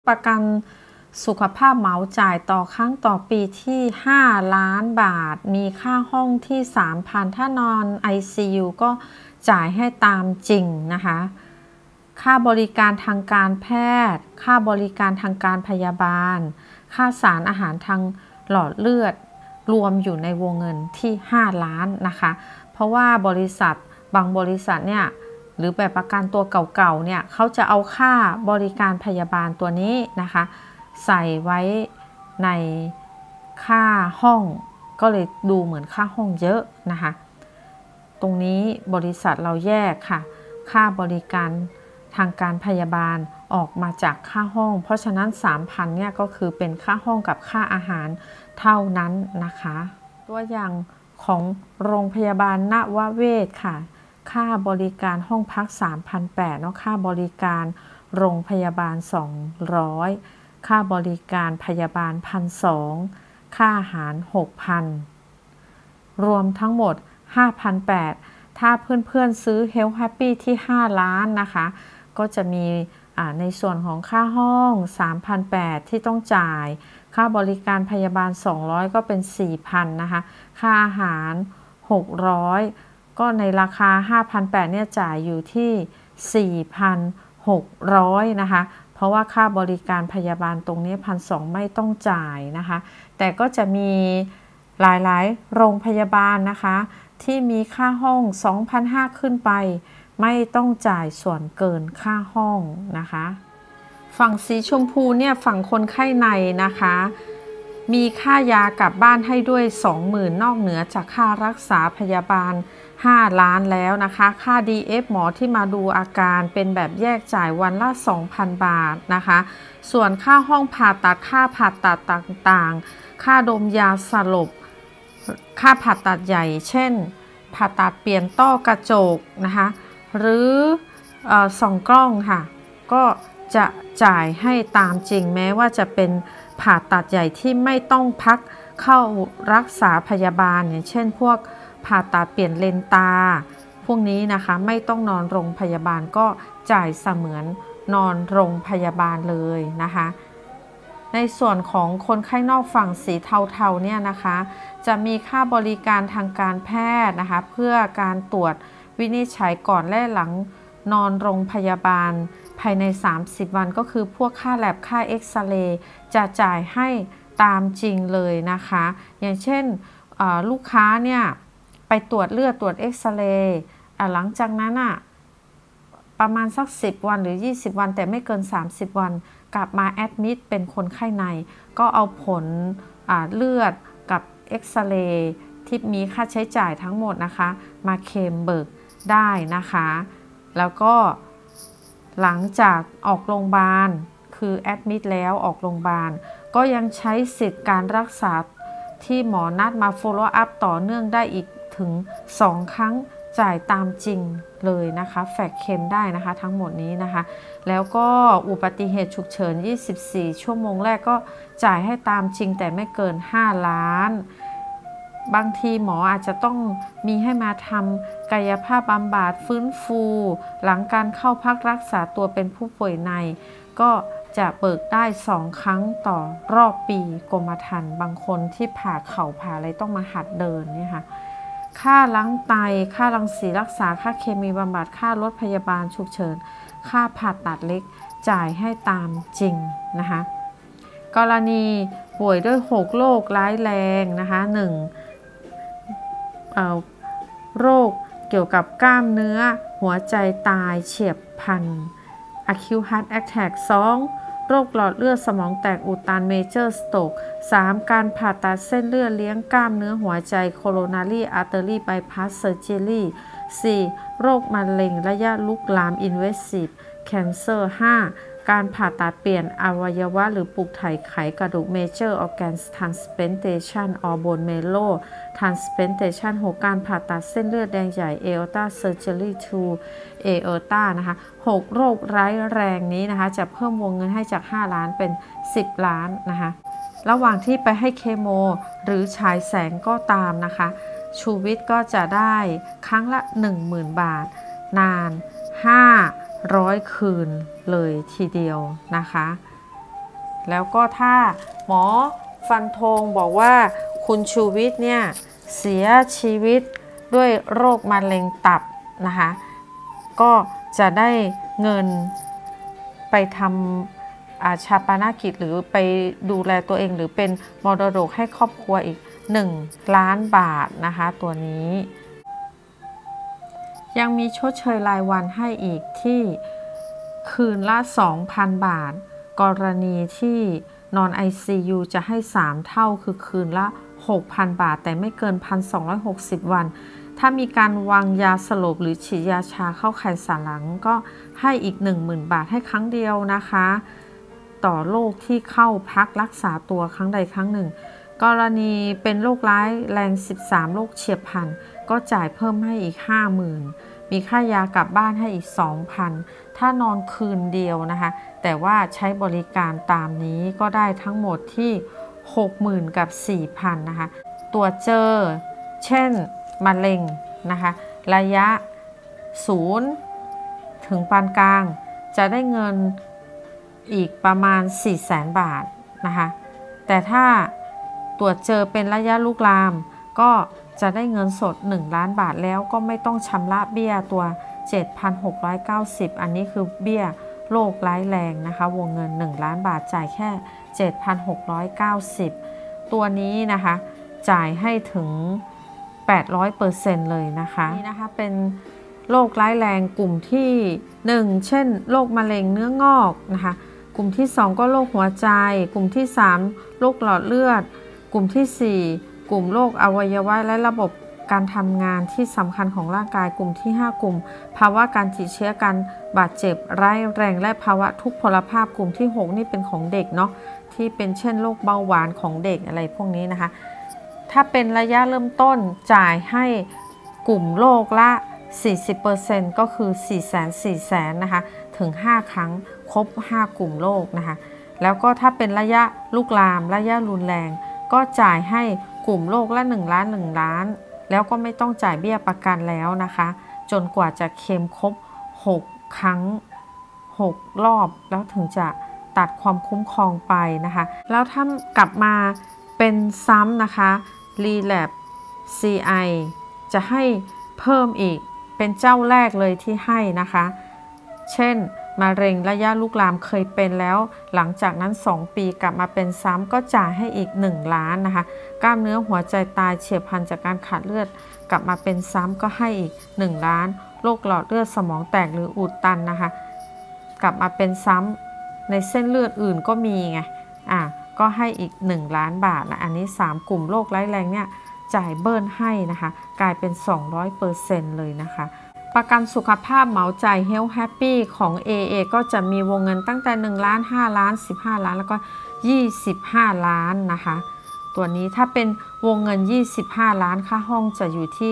ประกันสุขภาพเหมาจ่ายต่อครั้งต่อปีที่5 ล้านบาทมีค่าห้องที่ 3,000 ถ้านอน ICU ก็จ่ายให้ตามจริงนะคะค่าบริการทางการแพทย์ค่าบริการทางการพยาบาลค่าสารอาหารทางหลอดเลือดรวมอยู่ในวงเงินที่5 ล้านนะคะเพราะว่าบริษัทบางบริษัทเนี่ยหรือแบบประกันตัวเก่าๆเนี่ยเขาจะเอาค่าบริการพยาบาลตัวนี้นะคะใส่ไว้ในค่าห้องก็เลยดูเหมือนค่าห้องเยอะนะคะตรงนี้บริษัทเราแยกค่ะค่าบริการทางการพยาบาลออกมาจากค่าห้องเพราะฉะนั้น 3,000 เนี่ยก็คือเป็นค่าห้องกับค่าอาหารเท่านั้นนะคะตัวอย่างของโรงพยาบาลนวเวศค่ะค่าบริการห้องพัก 3,800 เนาะค่าบริการโรงพยาบาล 200ค่าบริการพยาบาล 1,200 ค่าอาหาร 6,000 รวมทั้งหมด 5,800 ถ้าเพื่อนๆซื้อ Health Happy ที่ 5 ล้านนะคะก็จะมีในส่วนของค่าห้อง 3,800 ที่ต้องจ่ายค่าบริการพยาบาล 200 ก็เป็น 4,000 นะคะค่าอาหาร 600 ก็ในราคา 5,800 เนี่ยจ่ายอยู่ที่ 4,600 นะคะเพราะว่าค่าบริการพยาบาลตรงนี้ 1,200 ไม่ต้องจ่ายนะคะแต่ก็จะมีหลายๆโรงพยาบาลนะคะที่มีค่าห้อง 2,500 ขึ้นไปไม่ต้องจ่ายส่วนเกินค่าห้องนะคะฝั่งสีชมพูเนี่ยฝั่งคนไข้ในนะคะมีค่ายากลับบ้านให้ด้วย 20,000 นอกเหนือจากค่ารักษาพยาบาล5 ล้านแล้วนะคะค่า DF หมอที่มาดูอาการเป็นแบบแยกจ่ายวันละ 2,000 บาทนะคะส่วนค่าห้องผ่าตัดค่าผ่าตัดต่างๆค่าดมยาสลบค่าผ่าตัดใหญ่เช่นผ่าตัดเปลี่ยนต้อกระจกนะคะหรือส่องกล้องค่ะก็จะจ่ายให้ตามจริงแม้ว่าจะเป็นผ่าตัดใหญ่ที่ไม่ต้องพักเข้ารักษาพยาบาลอย่างเช่นพวกผ่าตัดเปลี่ยนเลนตาพวกนี้นะคะไม่ต้องนอนโรงพยาบาลก็จ่ายเสมือนนอนโรงพยาบาลเลยนะคะในส่วนของคนไข้นอกฝั่งสีเทาๆเนี่ยนะคะจะมีค่าบริการทางการแพทย์นะคะเพื่อการตรวจวินิจฉัยก่อนและหลังนอนโรงพยาบาลภายใน30 วันก็คือพวกค่าแลบค่าเอ็กซเรย์จะจ่ายให้ตามจริงเลยนะคะอย่างเช่นลูกค้าเนี่ยไปตรวจเลือดตรวจเอ็กซเรย์หลังจากนั้นประมาณสัก10 วันหรือ20 วันแต่ไม่เกิน30 วันกลับมาแอดมิดเป็นคนไข้ในก็เอาผลเลือดกับเอ็กซเรย์ที่มีค่าใช้จ่ายทั้งหมดนะคะมาเคลมเบิกได้นะคะแล้วก็หลังจากออกโรงพยาบาลคือแอดมิดแล้วออกโรงพยาบาลก็ยังใช้สิทธิ์การรักษาที่หมอนัดมา follow up ต่อเนื่องได้อีกถึง2 ครั้งจ่ายตามจริงเลยนะคะแฟกเคลมได้นะคะทั้งหมดนี้นะคะแล้วก็อุบัติเหตุฉุกเฉิน24 ชั่วโมงแรกก็จ่ายให้ตามจริงแต่ไม่เกิน5 ล้านบางทีหมออาจจะต้องมีให้มาทำกายภาพบำบัดฟื้นฟูหลังการเข้าพักรักษาตัวเป็นผู้ป่วยในก็จะเบิกได้2 ครั้งต่อรอบปีกรมธรรม์บางคนที่ผ่าเข่าผ่าอะไรต้องมาหัดเดินเนี่ยค่ะค่าล้างไตค่ารังสีรักษาค่าเคมีบำบัดค่ารถพยาบาลฉุกเฉินค่าผ่าตัดเล็กจ่ายให้ตามจริงนะคะกรณีป่วยด้วย6 โรคร้ายแรงนะคะ1โรคเกี่ยวกับกล้ามเนื้อหัวใจตายเฉียบพลัน acute heart attack 2โรคหลอดเลือดสมองแตกอุดตัน major stroke 3การผ่าตัดเส้นเลือดเลี้ยงกล้ามเนื้อหัวใจ coronary artery bypass surgery 4โรคมะเร็งระยะลุกลาม invasive cancer 5การผ่าตัดเปลี่ยนอวัยวะหรือปลูกถ่ายไขกระดูก major organ transplantation or bone marrow transplantation 6การผ่าตัดเส้นเลือดแดงใหญ่ aorta surgery to aorta นะคะ6โรคร้ายแรงนี้นะคะจะเพิ่มวงเงินให้จาก5 ล้านเป็น10 ล้านนะคะระหว่างที่ไปให้เคโมหรือฉายแสงก็ตามนะคะชูวิทย์ก็จะได้ครั้งละ 10,000 บาทนาน500 คืนเลยทีเดียวนะคะแล้วก็ถ้าหมอฟันธงบอกว่าคุณชูวิทย์เนี่ยเสียชีวิตด้วยโรคมะเร็งตับนะคะก็จะได้เงินไปทำชาปนกิจหรือไปดูแลตัวเองหรือเป็นมรดกให้ครอบครัวอีก1 ล้านบาทนะคะตัวนี้ยังมีชดเชยรายวันให้อีกที่คืนละ 2,000 บาทกรณีที่นอน ICU จะให้3เท่าคือคืนละ 6,000 บาทแต่ไม่เกิน 1,260 วันถ้ามีการวางยาสลบหรือฉีดยาชาเข้าไขสันหลังก็ให้อีก 10,000 บาทให้ครั้งเดียวนะคะต่อโรคที่เข้าพักรักษาตัวครั้งใดครั้งหนึ่งกรณีเป็นโรคร้ายแรง13โรคเฉียบพลันก็จ่ายเพิ่มให้อีก 50,000 มีค่ายากลับบ้านให้อีก 2,000 ถ้านอนคืนเดียวนะคะแต่ว่าใช้บริการตามนี้ก็ได้ทั้งหมดที่ 60,000 กับ 4,000 นะคะตรวจเจอเช่นมะเร็งนะคะระยะ0ถึงปานกลางจะได้เงินอีกประมาณ 400,000 บาทนะคะแต่ถ้าตรวจเจอเป็นระยะลุกลามก็จะได้เงินสด1 ล้านบาทแล้วก็ไม่ต้องชำระเบี้ยตัว 7,690 อันนี้คือเบี้ยโรคร้ายแรงนะคะวงเงิน1 ล้านบาทจ่ายแค่ 7,690 ตัวนี้นะคะจ่ายให้ถึง 800% เลยนะคะนี่นะคะเป็นโรคร้ายแรงกลุ่มที่1เช่นโรคมะเร็งเนื้องอกนะคะกลุ่มที่2ก็โรคหัวใจกลุ่มที่3โรคหลอดเลือดกลุ่มที่4กลุ่มโรคอวัยวะและระบบการทำงานที่สำคัญของร่างกายกลุ่มที่5กลุ่มภาวะการติดเชื้อการบาดเจ็บร้ายแรงและภาวะทุพพลภาพกลุ่มที่6นี่เป็นของเด็กเนาะที่เป็นเช่นโรคเบาหวานของเด็กอะไรพวกนี้นะคะถ้าเป็นระยะเริ่มต้นจ่ายให้กลุ่มโรคละ 40% ก็คือ 400,000 นะคะถึง5 ครั้งครบ5 กลุ่มโรคนะคะแล้วก็ถ้าเป็นระยะลุกลามระยะรุนแรงก็จ่ายให้กลุ่มโรคละ1 ล้าน1 ล้านแล้วก็ไม่ต้องจ่ายเบี้ยประกันแล้วนะคะจนกว่าจะเคลมครบ6 ครั้ง6 รอบแล้วถึงจะตัดความคุ้มครองไปนะคะแล้วถ้ากลับมาเป็นซ้ำนะคะ Relapse CI จะให้เพิ่มอีกเป็นเจ้าแรกเลยที่ให้นะคะเช่นมะเร็งระยะลุกลามเคยเป็นแล้วหลังจากนั้น2 ปีกลับมาเป็นซ้ำก็จ่ายให้อีก1 ล้านนะคะกล้ามเนื้อหัวใจตายเฉียบพลันจากการขาดเลือดกลับมาเป็นซ้ำก็ให้อีก1 ล้านโรคหลอดเลือดสมองแตกหรืออุดตันนะคะกลับมาเป็นซ้ำในเส้นเลือดอื่นก็มีไงก็ให้อีก1 ล้านบาทนะอันนี้3 กลุ่มโรคร้ายแรงเนี่ยจ่ายเบิ้ลให้นะคะกลายเป็น 200% เลยนะคะประกันสุขภาพเหมาจ่าย Health Happy ของ AA ก็จะมีวงเงินตั้งแต่1 ล้าน5 ล้าน15 ล้านแล้วก็25 ล้านนะคะตัวนี้ถ้าเป็นวงเงิน25 ล้านค่าห้องจะอยู่ที่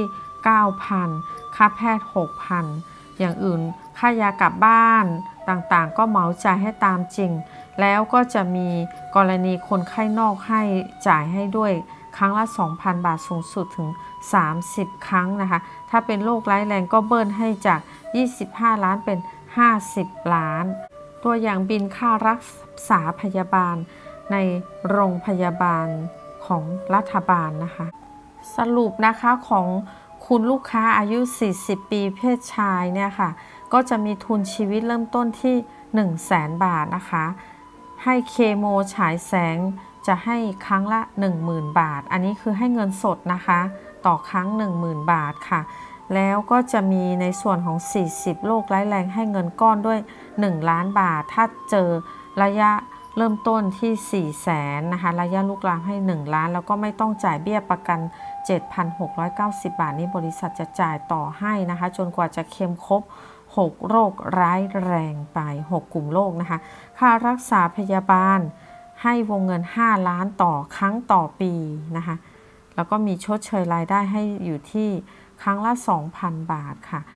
9,000 ค่าแพทย์ 6,000 อย่างอื่นค่ายากลับบ้านต่างๆก็เหมาจ่ายให้ตามจริงแล้วก็จะมีกรณีคนไข้นอกให้จ่ายให้ด้วยครั้งละ 2,000 บาทสูงสุดถึง30 ครั้งนะคะถ้าเป็นโรคร้ายแรงก็เบิ้ลให้จาก25 ล้านเป็น50 ล้านตัวอย่างบินค่ารักษาพยาบาลในโรงพยาบาลของรัฐบาลนะคะสรุปนะคะของคุณลูกค้าอายุ40 ปีเพศชายเนี่ยค่ะก็จะมีทุนชีวิตเริ่มต้นที่ 100,000 บาทนะคะให้เคโมฉายแสงจะให้ครั้งละ 10,000 บาทอันนี้คือให้เงินสดนะคะต่อครั้ง 10,000 บาทค่ะแล้วก็จะมีในส่วนของ40โรคร้ายแรงให้เงินก้อนด้วย1 ล้านบาทถ้าเจอระยะเริ่มต้นที่ 400,000 นะคะระยะลุกลามให้1 ล้านแล้วก็ไม่ต้องจ่ายเบี้ยประกัน 7,690 บาทนี้บริษัทจะจ่ายต่อให้นะคะจนกว่าจะเคลมครบ6 โรคร้ายแรงไป6 กลุ่มโรคนะคะค่ารักษาพยาบาลให้วงเงิน5 ล้านต่อครั้งต่อปีนะคะแล้วก็มีชดเชยรายได้ให้อยู่ที่ครั้งละ 2,000 บาทค่ะ